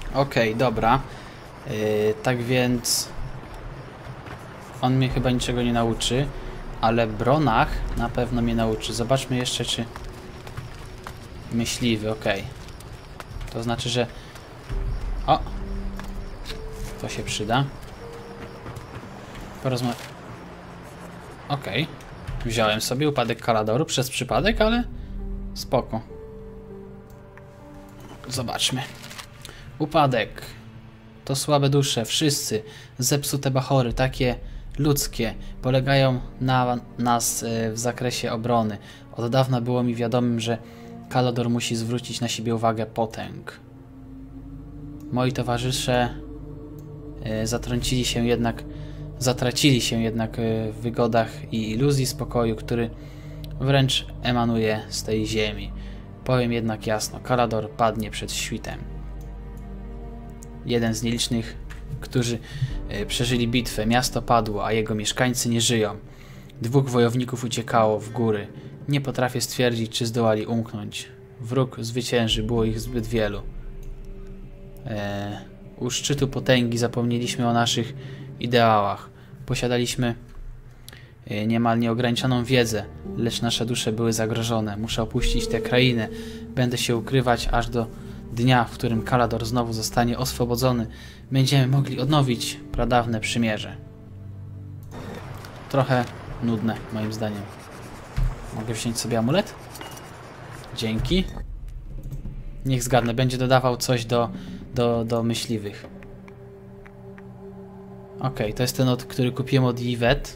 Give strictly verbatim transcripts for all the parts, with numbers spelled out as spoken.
Okej, okay, dobra. Yy, tak więc... On mnie chyba niczego nie nauczy, ale Bronach na pewno mnie nauczy. Zobaczmy jeszcze, czy... Myśliwy, okej. Okay. To znaczy, że... O! To się przyda. Porozma... Okej. Okay. Wziąłem sobie upadek Kaladoru przez przypadek, ale... Spoko. Zobaczmy. Upadek. To słabe dusze, wszyscy. Zepsute bachory, takie ludzkie, polegają na nas w zakresie obrony. Od dawna było mi wiadomym, że Kalador musi zwrócić na siebie uwagę potęg. Moi towarzysze zatrącili się jednak, zatracili się jednak w wygodach i iluzji spokoju, który wręcz emanuje z tej ziemi. Powiem jednak jasno, Kalador padnie przed świtem. Jeden z nielicznych, którzy przeżyli bitwę. Miasto padło, a jego mieszkańcy nie żyją. Dwóch wojowników uciekało w góry. Nie potrafię stwierdzić, czy zdołali umknąć. Wróg zwycięży, było ich zbyt wielu. Eee, u szczytu potęgi zapomnieliśmy o naszych ideałach. Posiadaliśmy e, niemal nieograniczoną wiedzę, lecz nasze dusze były zagrożone. Muszę opuścić tę krainę. Będę się ukrywać aż do dnia, w którym Kalador znowu zostanie oswobodzony. Będziemy mogli odnowić pradawne przymierze. Trochę nudne, moim zdaniem. Mogę wziąć sobie amulet? Dzięki. Niech zgadnę, będzie dodawał coś do, do, do myśliwych. Ok, to jest ten, od, który kupiłem od Yvette.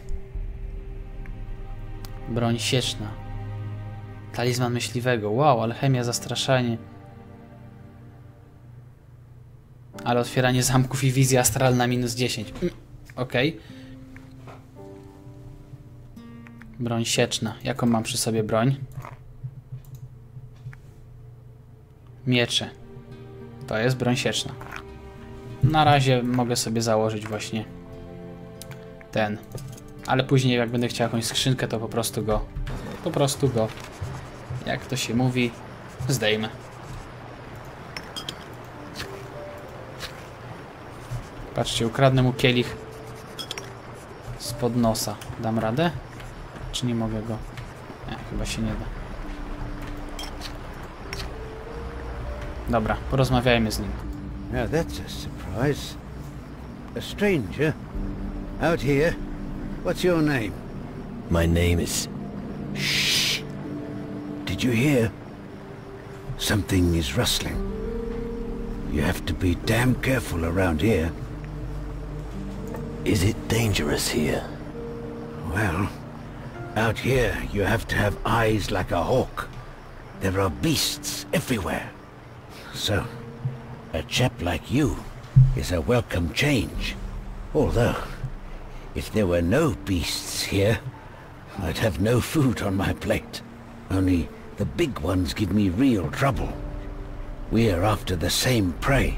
Broń sieczna. Talizman myśliwego. Wow, alchemia, zastraszanie. Ale otwieranie zamków i wizja astralna minus dziesięć. Mm, Okej. Okay. Broń sieczna. Jaką mam przy sobie broń? Miecze. To jest broń sieczna. Na razie mogę sobie założyć właśnie ten. Ale później jak będę chciał jakąś skrzynkę, to po prostu go po prostu go, jak to się mówi, zdejmę. Patrzcie, ukradnę mu kielich spod nosa. Dam radę? Czy nie mogę go? Nie, chyba się nie da. Dobra, porozmawiajmy z nim. Now that's a surprise. A stranger out here. What's your name? My name is... Shh. Did you hear? Something is rustling. You have to be damn careful around here. Is it dangerous here? Well, out here you have to have eyes like a hawk. There are beasts everywhere. So, a chap like you is a welcome change. Although, if there were no beasts here, I'd have no food on my plate. Only the big ones give me real trouble. We're after the same prey.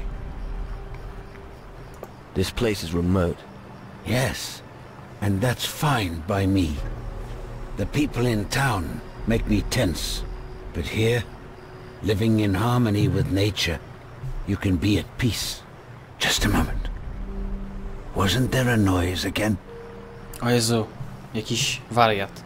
This place is remote. Yes, and that's fine by me. The people in town make me tense, but here, living in harmony with nature, you can be at peace. Just a moment. Wasn't there a noise again? O Jezu, jakiś wariat.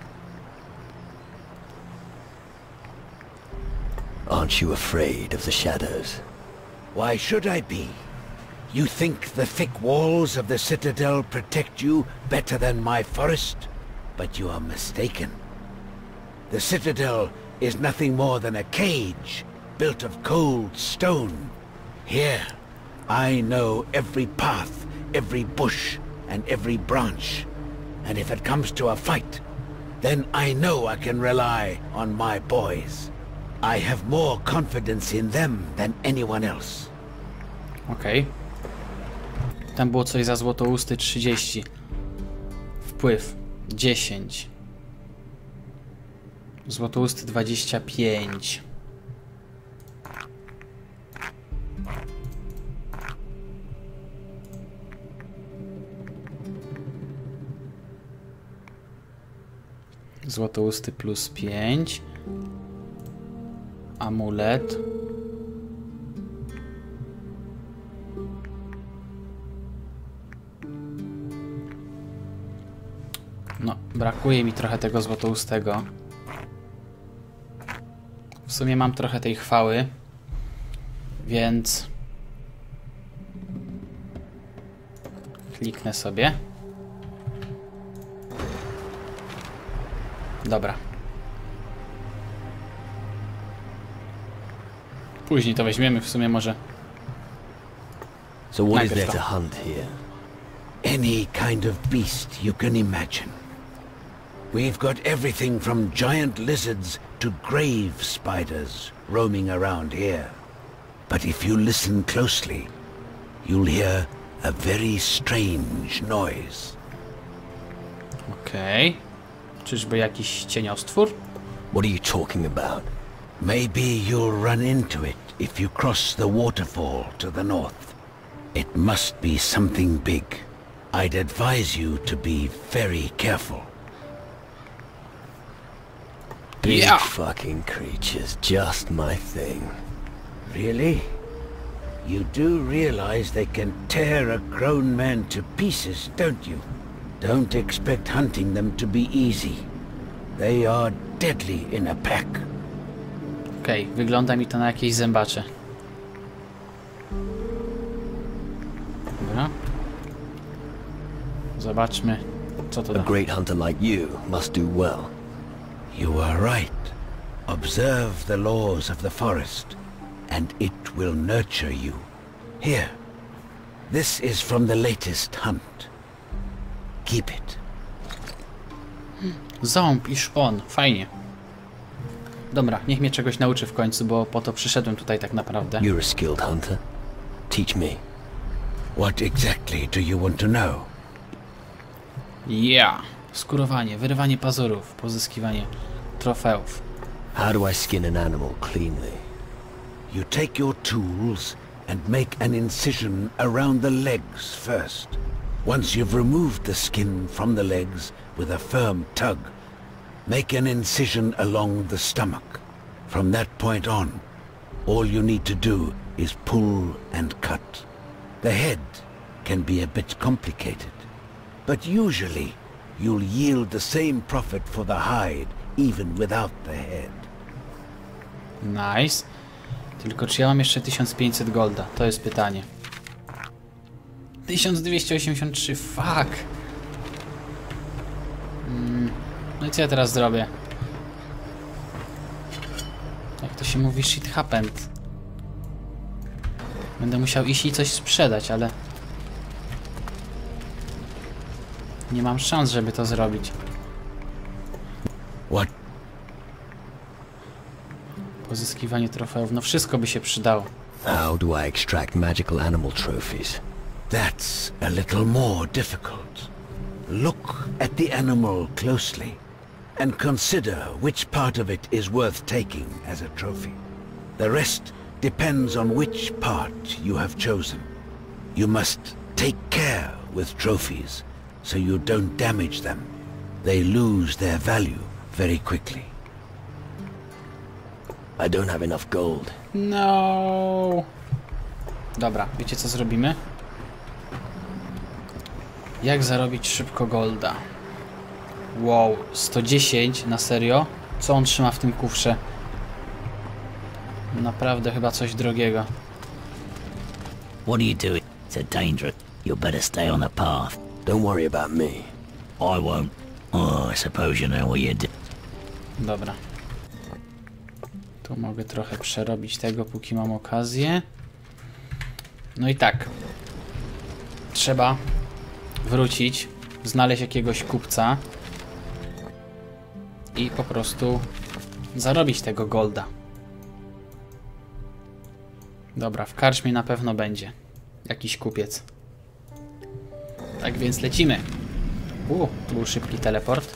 Aren't you afraid of the shadows? Why should I be? You think the thick walls of the citadel protect you better than my forest? But you are mistaken. The citadel is nothing more than a cage built of cold stone. Here, I know every path, every bush, and every branch. And if it comes to a fight, then I know I can rely on my boys. I have more confidence in them than anyone else. Okej. Okay. Tam było coś za złotousty trzydzieści. Wpływ dziesięć. Złotousty dwadzieścia pięć. Złotousty plus pięć. Amulet. No, brakuje mi trochę tego złotoustego. W sumie mam trochę tej chwały, więc kliknę sobie. Dobra. Później to weźmiemy, w sumie może. So what is Najpierw there to. to hunt here? Any kind of beast you can imagine. We've got everything from giant lizards to grave spiders roaming around here. But if you listen closely, you'll hear a very strange noise. Okej. Czyżby jakiś cieniostwór? What are you talking about? Maybe you'll run into it if you cross the waterfall to the north. It must be something big. I'd advise you to be very careful. Big Yeah. fucking creatures, just my thing. Really? You do realize they can tear a grown man to pieces, don't you? Don't expect hunting them to be easy. They are deadly in a pack. Okej, wygląda mi to na jakieś zębacze. Dobra. Zobaczmy, co to A da. great hunter like you must do well. You are right. Observe the laws of the forest, and it will nurture you. Here. This is from the latest hunt. Keep it. Ząb i szpon, fajnie. Dobra, niech mnie czegoś nauczy w końcu, bo po to przyszedłem tutaj tak naprawdę. You're a skilled hunter. Teach me. What exactly do you want to know? Yeah! Skurowanie, wyrywanie pazurów, pozyskiwanie trofeów. How do I skin an animal cleanly? You take your tools and make an incision around the legs first. Once you've removed the skin from the legs with a firm tug, make an incision along the stomach. From that point on, all you need to do is pull and cut. The head can be a bit complicated, but usually you'll yield the same profit for the hide even without the head. Nice. Tylko czy ja mam jeszcze tysiąc pięćset golda? To jest pytanie. tysiąc dwieście osiemdziesiąt trzy, fuck! Mm, no i co ja teraz zrobię? Jak to się mówi, shit happened. Będę musiał iść i coś sprzedać, ale... nie mam szans, żeby to zrobić. What? Pozyskiwanie trofeów, no wszystko by się przydało. How do I extract magical animal trophies? That's a little more difficult. Look at the animal closely and consider which part of it is worth taking as a trophy. The rest depends on which part you have chosen. You must take care with trophies so you don't damage them. They lose their value very quickly. I don't have enough gold. No. Dobra, wiecie co zrobimy? Jak zarobić szybko golda? Wow, sto dziesięć, na serio? Co on trzyma w tym kufrze? Naprawdę chyba coś drogiego. What are you doing? It's dangerous. You'd better stay on the path. Don't worry about me. I won't. Oh, I suppose you know what you do. Dobra. Tu mogę trochę przerobić tego, póki mam okazję. No i tak. Trzeba wrócić, znaleźć jakiegoś kupca i po prostu zarobić tego golda. Dobra, w karczmie na pewno będzie jakiś kupiec. Tak więc lecimy. U, tu był szybki teleport.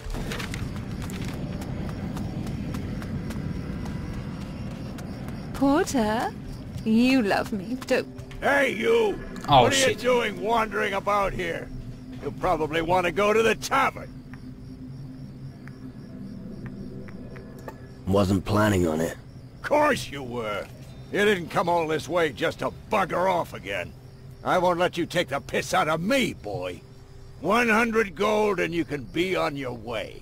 Porter, you love me, don't Hey, you! Oh, what are shit. you doing wandering about here? You probably want to go to the tavern. Wasn't planning on it. Of course you were. You didn't come all this way just to bugger off again. I won't let you take the piss out of me, boy. One hundred gold and you can be on your way.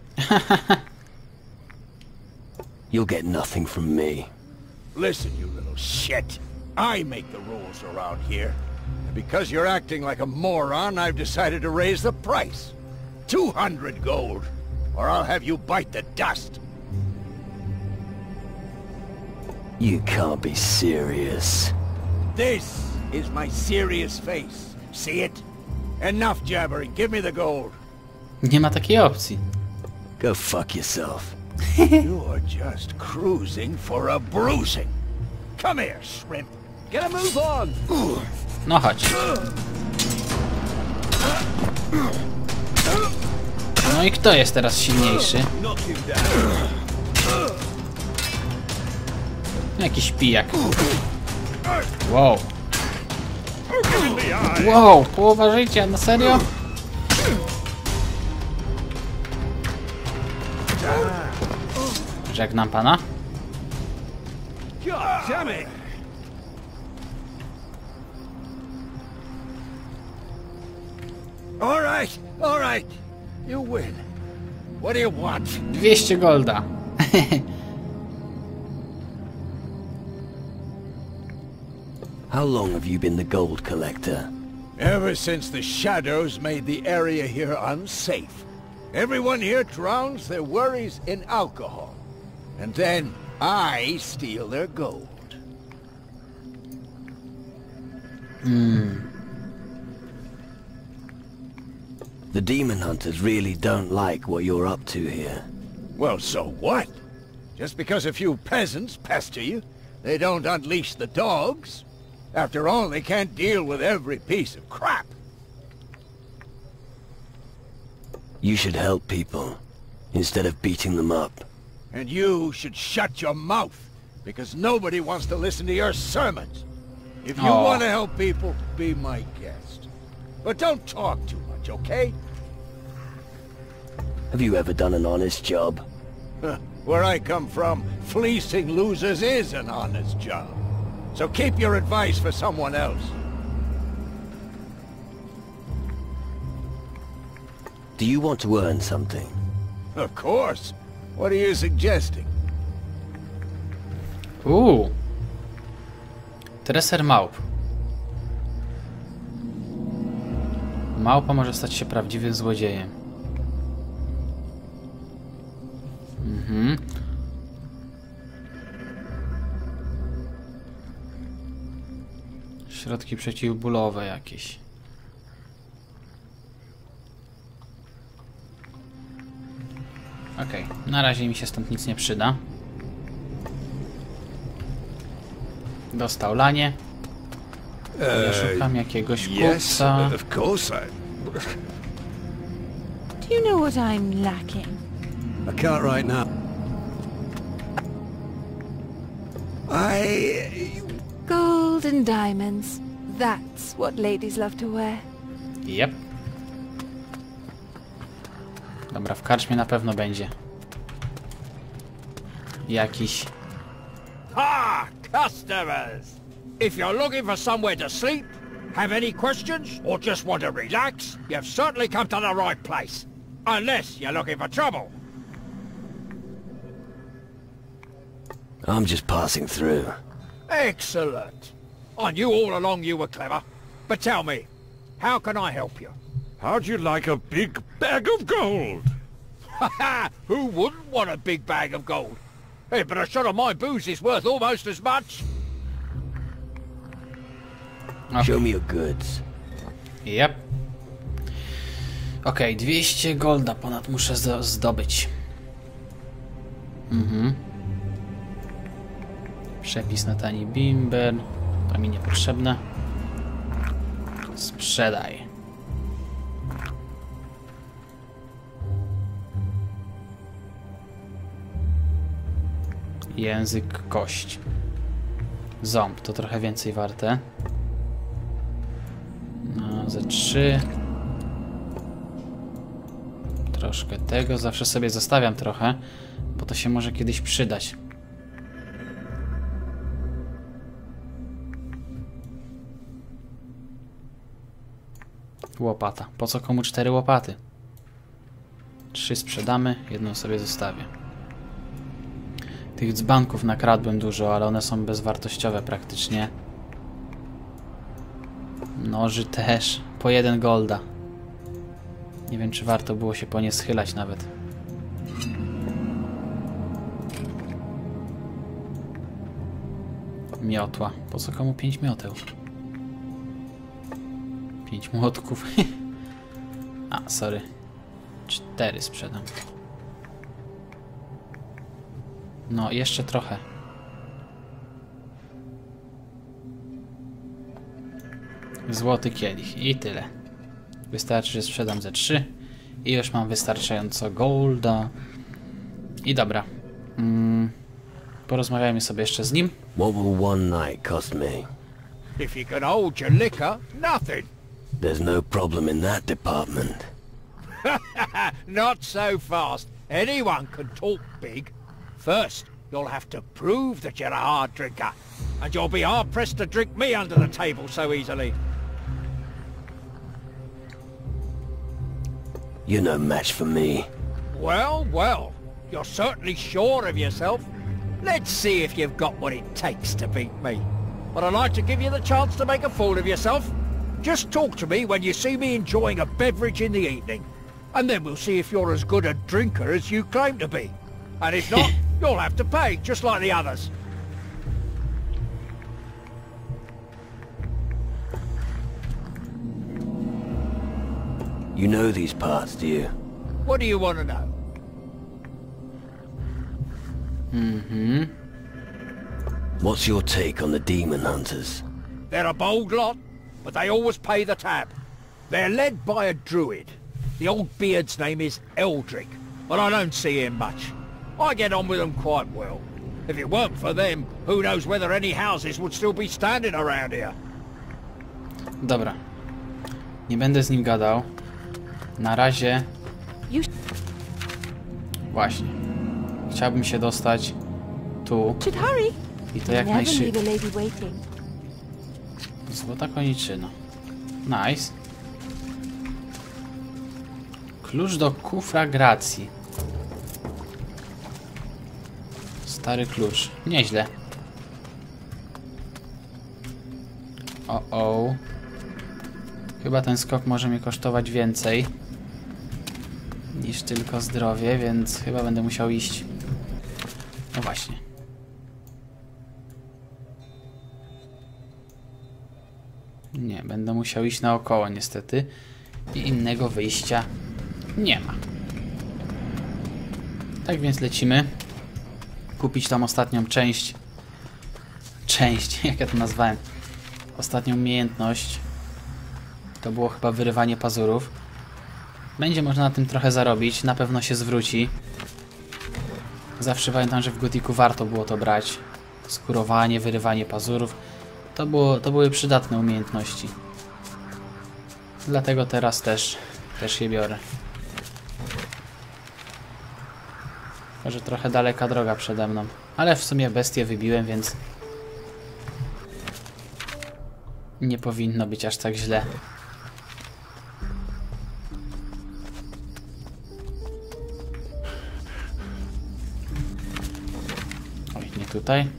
You'll get nothing from me. Listen, you little shit. I make the rules around here. And because you're acting like a moron, I've decided to raise the price. Two hundred gold, or I'll have you bite the dust. You can't be serious. This is my serious face. See it? Enough jabbering. Give me the gold. Nie ma takiej opcji. Go fuck yourself. You're just cruising for a bruising. Come here, shrimp. Get a move on. No chodź. No i kto jest teraz silniejszy? Jakiś pijak. Wow. Wow, połowa życia, na serio? Żegnam pana. God damn it. All right, all right. You win. What do you want? dwieście golda. How long have you been the gold collector? Ever since the shadows made the area here unsafe. Everyone here drowns their worries in alcohol. And then I steal their gold. Hmm. The demon hunters really don't like what you're up to here. Well, so what? Just because a few peasants pester you, they don't unleash the dogs. After all, they can't deal with every piece of crap. You should help people, instead of beating them up. And you should shut your mouth, because nobody wants to listen to your sermons. If you Aw. want to help people, be my guest. But don't talk too much, okay? Have you ever done an honest job? Where I come from, fleecing losers is an honest job. So keep your advice for someone else. Do you want to earn something? Of course. What are you suggesting? Uuu. Treser małp. Małpa może stać się prawdziwym złodziejem. Mhm. Środki przeciwbólowe jakieś. Okej, okay. Na razie mi się stąd nic nie przyda. Dostał lanie. Ja szukam jakiegoś kupca. Of course I... Do you know what I'm lacking? I can't right now. I... Gold and diamonds. That's what ladies love to wear. Yep. Dobra, w karczmie na pewno będzie jakiś... Ah, customers! If you're looking for somewhere to sleep, have any questions, or just want to relax, you've certainly come to the right place. Unless you're looking for trouble. I'm just passing through. Excellent. I knew all along you were clever. But tell me, how can I help you? How'd you like a big bag of gold? Ha ha! Who wouldn't want a big bag of gold? Hey, but a shot of my booze is worth almost as much. Okay. Show me your goods. Yep. Okej, okay, dwieście golda ponad muszę zdobyć. Mhm. Przepis na tani bimber. To mi niepotrzebne. Sprzedaj. Język, kość. Ząb, to trochę więcej warte. No, ze trzy. Troszkę tego. Zawsze sobie zostawiam trochę, bo to się może kiedyś przydać. Łopata. Po co komu cztery łopaty? Trzy sprzedamy, jedną sobie zostawię. Tych dzbanków nakradłem dużo, ale one są bezwartościowe praktycznie. Noży też. Po jeden golda. Nie wiem, czy warto było się po nie schylać nawet. Miotła. Po co komu pięć mioteł? Pięć młotków. A, sorry. Cztery sprzedam. No, jeszcze trochę. Złoty kielich. I tyle. Wystarczy, że sprzedam ze trzy. I już mam wystarczająco golda. I dobra. Mm. Porozmawiajmy sobie jeszcze z nim. What will one night cost me? If you can hold your liquor, nothing. There's no problem in that department. Not so fast. Anyone can talk big. First, you'll have to prove that you're a hard drinker. And you'll be hard-pressed to drink me under the table so easily. You're no match for me. Well, well. You're certainly sure of yourself. Let's see if you've got what it takes to beat me. But I'd like to give you the chance to make a fool of yourself. Just talk to me when you see me enjoying a beverage in the evening. And then we'll see if you're as good a drinker as you claim to be. And if not, you'll have to pay, just like the others. You know these parts, do you? What do you want to know? Mhm. What's your take on the demon hunters? They're a bold lot, but they always pay the tab. They're led by a druid. The old beard's name is Eldrick, but I don't see him much. I get on with them quite well. If it weren't for them, who knows whether any houses would still be standing around here. Dobra. Nie będę z nim gadał. Na razie... Właśnie. Chciałbym się dostać tu. I to jak najszybciej. Złota koniczyna. Nice. Klucz do kufra Gracji. Stary klucz. Nieźle. O, o. Chyba ten skok może mnie kosztować więcej niż tylko zdrowie, więc chyba będę musiał iść. No właśnie. Nie, będę musiał iść naokoło niestety. I innego wyjścia nie ma. Tak więc lecimy. Kupić tam ostatnią część. Część, jak ja to nazwałem. Ostatnią umiejętność. To było chyba wyrywanie pazurów. Będzie można na tym trochę zarobić. Na pewno się zwróci. Zawsze pamiętam, że w Gothicu warto było to brać. Skurowanie, wyrywanie pazurów. To, było, to były przydatne umiejętności. Dlatego teraz też, też je biorę. Może trochę daleka droga przede mną. Ale w sumie bestię wybiłem, więc... nie powinno być aż tak źle. Oj, nie tutaj.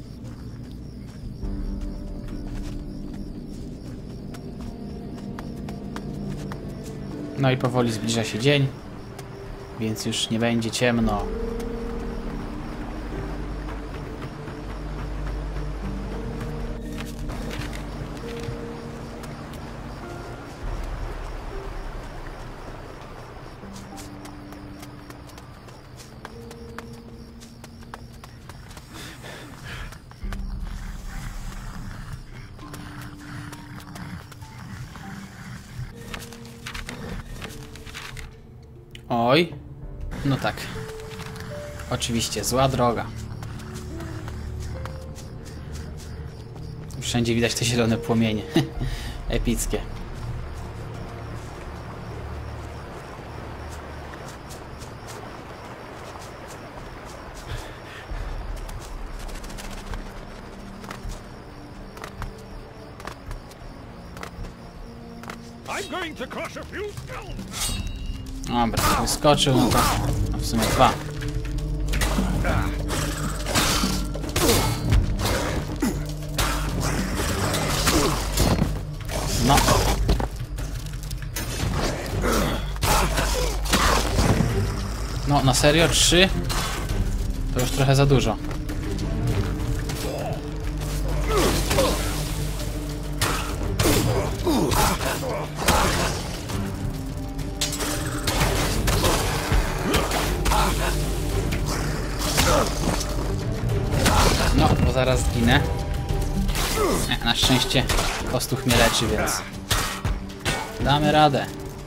No i powoli zbliża się dzień, więc już nie będzie ciemno. Oj, no tak. Oczywiście, zła droga. Wszędzie widać te zielone płomienie. Epickie. I'm going to crush a few skulls. Dobra, wyskoczył, no to no w sumie dwa. No. No, na serio? Trzy? To już trochę za dużo. No, bo zaraz zginę. Nie, na szczęście kostuch mnie leczy, więc damy radę.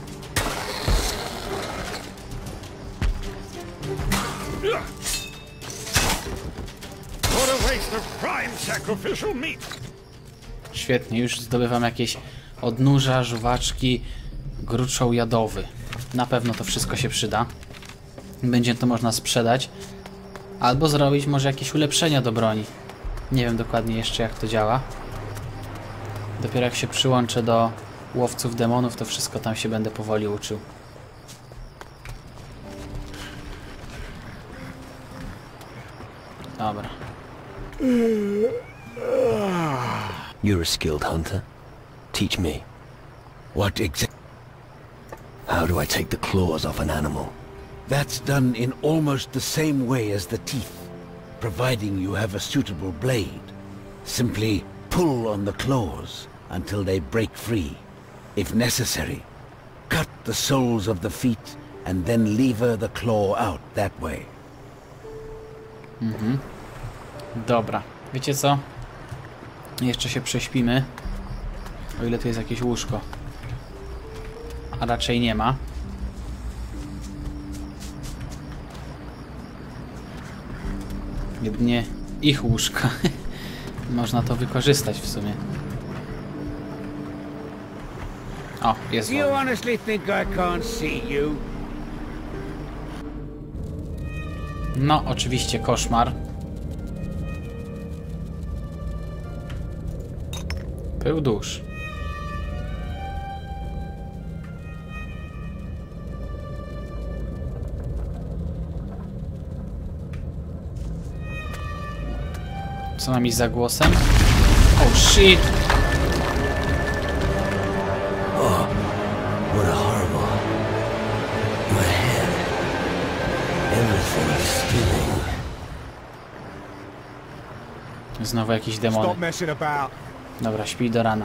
What a waste of prime sacrificial meat. Świetnie, już zdobywam jakieś odnóża, żuwaczki, gruczoł jadowy. Na pewno to wszystko się przyda. Będzie to można sprzedać. Albo zrobić może jakieś ulepszenia do broni. Nie wiem dokładnie jeszcze jak to działa. Dopiero jak się przyłączę do łowców demonów, to wszystko tam się będę powoli uczył. Dobra. You're a skilled hunter. Teach me. What exactly? How do I take the claws off an animal? That's done in almost the same way as the teeth, providing you have a suitable blade. Simply pull on the claws until they break free. If necessary, cut the soles of the feet and then lever the claw out that way. Mhm. Dobra. Wiecie co? Jeszcze się prześpimy. O ile tu jest jakieś łóżko. A raczej nie ma. Jedynie ich łóżka. Można to wykorzystać w sumie. O, jest Do you wolny. honestly think I can't see you? No, oczywiście koszmar. Pył dusz. Co mam iść za głosem? Oh shit! What a horrible... My head. Everything is spinning. Znowu jakieś demony. Stop messing about. Dobra, śpij do rana.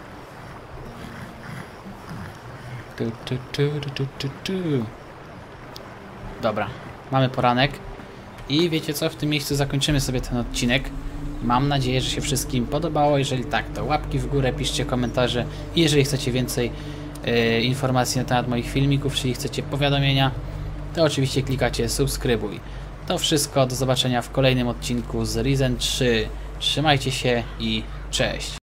Tu, tu, tu, tu, tu, tu. Dobra, mamy poranek. I wiecie co, w tym miejscu zakończymy sobie ten odcinek. Mam nadzieję, że się wszystkim podobało. Jeżeli tak, to łapki w górę, piszcie komentarze. I jeżeli chcecie więcej e, informacji na temat moich filmików, czyli chcecie powiadomienia, to oczywiście klikacie subskrybuj. To wszystko, do zobaczenia w kolejnym odcinku z Risen trzy. Trzymajcie się i cześć.